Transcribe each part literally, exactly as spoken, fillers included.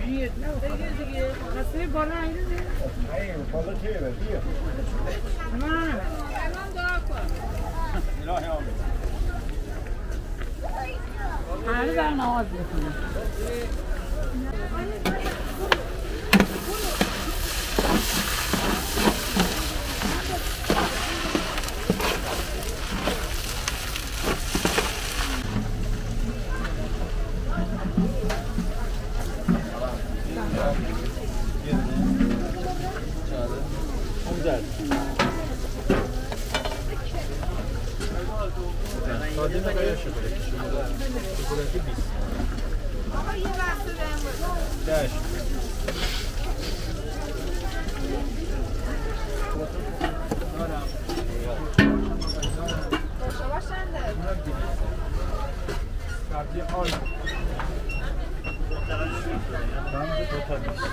دیگه دیگه خسته بالا نگیره ای بالا چیه بیا نه نه الان دعا کن الهی آمین همه در نماز بخونیم ساده نگاه شکلاتی شکلاتی بیست آقا یه بسته بهم دشت شما چنده؟ سبزی آل سبزی دوتا بیست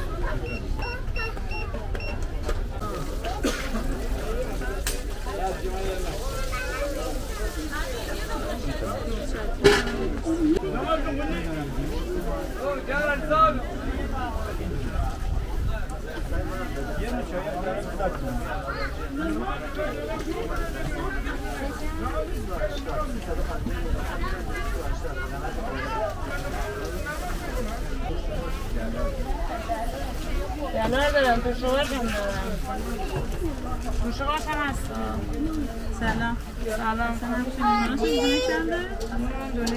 یا ندارم پشوهاش هم دارم پشوهاش هم هست سلام سلام سلام چنده؟ چنده؟ دونه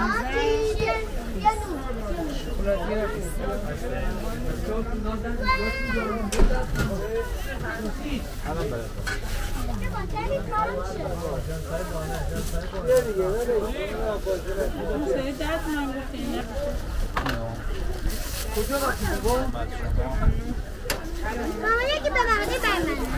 ماما یکی ببرده بر من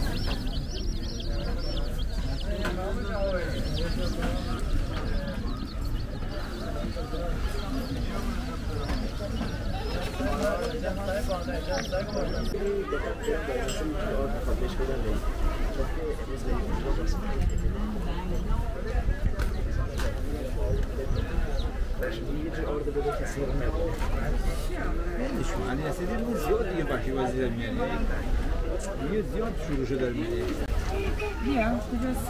نمیشون علی اسدی روز زیاد دیگه بخشی بازی در میاد دیگه زیاد شروع شده در میاد بیا کجاست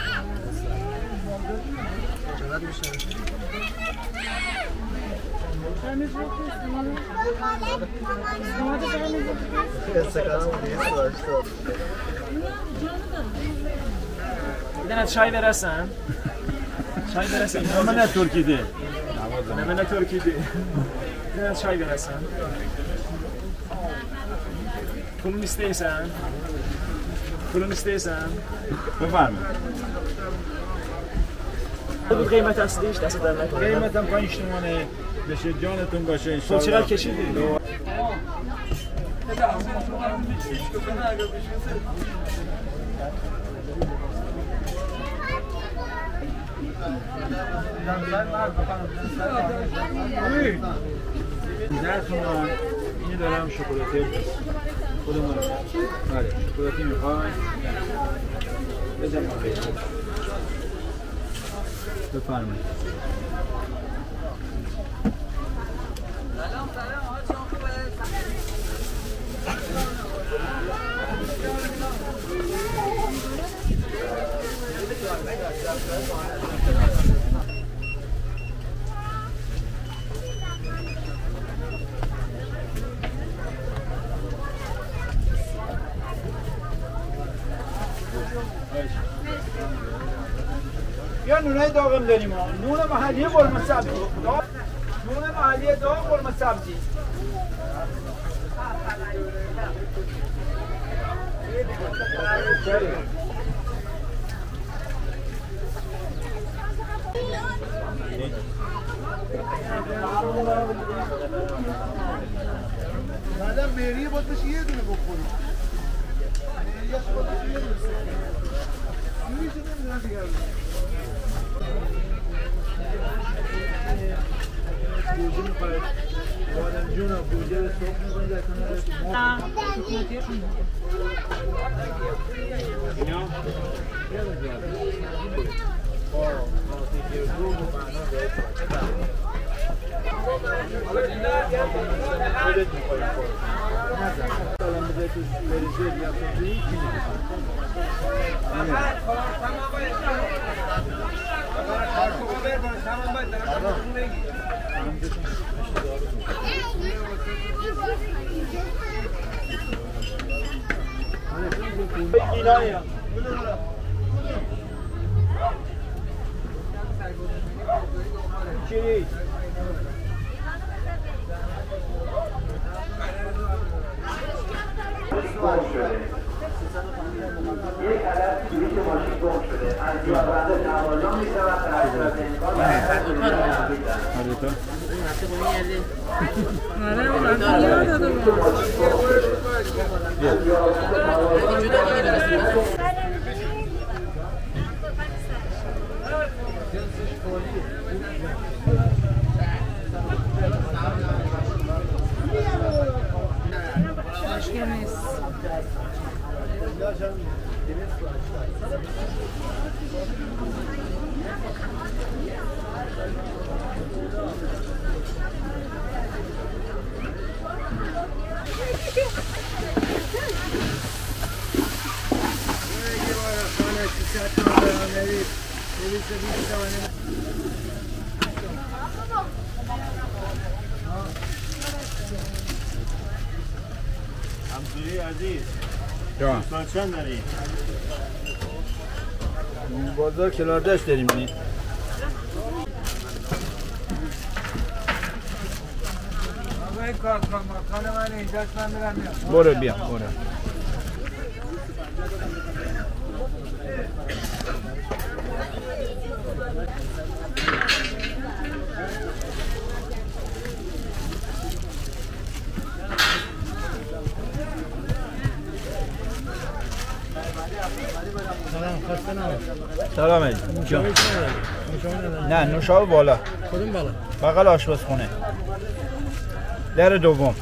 چقدر میشه همین رو دیدن چای برسن چای برسن من نه ترکی ده نه من نه ترکی ده دیدن چای برسن پولون استیسن پولون استیسن بفرمایید بگو قیمت اصلیش دست در نکنه قیمت هم پنج تومانه بشه جانتون باشه خب انشالله چرا کشیدی؟ ده تومان اینی دارم شکلاتی خودمون بله شکلاتی میخواین بزن بفرمایید یا نونه داغم داریم ها نون محلی قرمه سبزی نون محلی داغ قرمه سبزی بعدم مهریه باید بشه یه دونه بخوریم مهریهش باید بشه یه دونه سویش نمیدونم دیگر گوجه میخواید بادم جون و گوجه رو صبح میکنید در کنار نه شکلاتیشون اینا خودت میخوای نظر سلام بده تو بریزه یا تو چی اینایه چی گم شده. یک عدد کلیت ماشین گم شده. از جوابنده تقاضا می‌شود در صورت امکان و حرکت بدهید. آره اون یاد دادم. مشکل نیست. همسوری عزیز جان دوستان چند داری؟ بازار کلاردش داریم اینی آقای کارکن مکان من اینجاست من میرم میام برو بیا برو سلام علیکم جان نه نوشابه بالا کدوم بالا؟ بغل آشپزخونه در دوم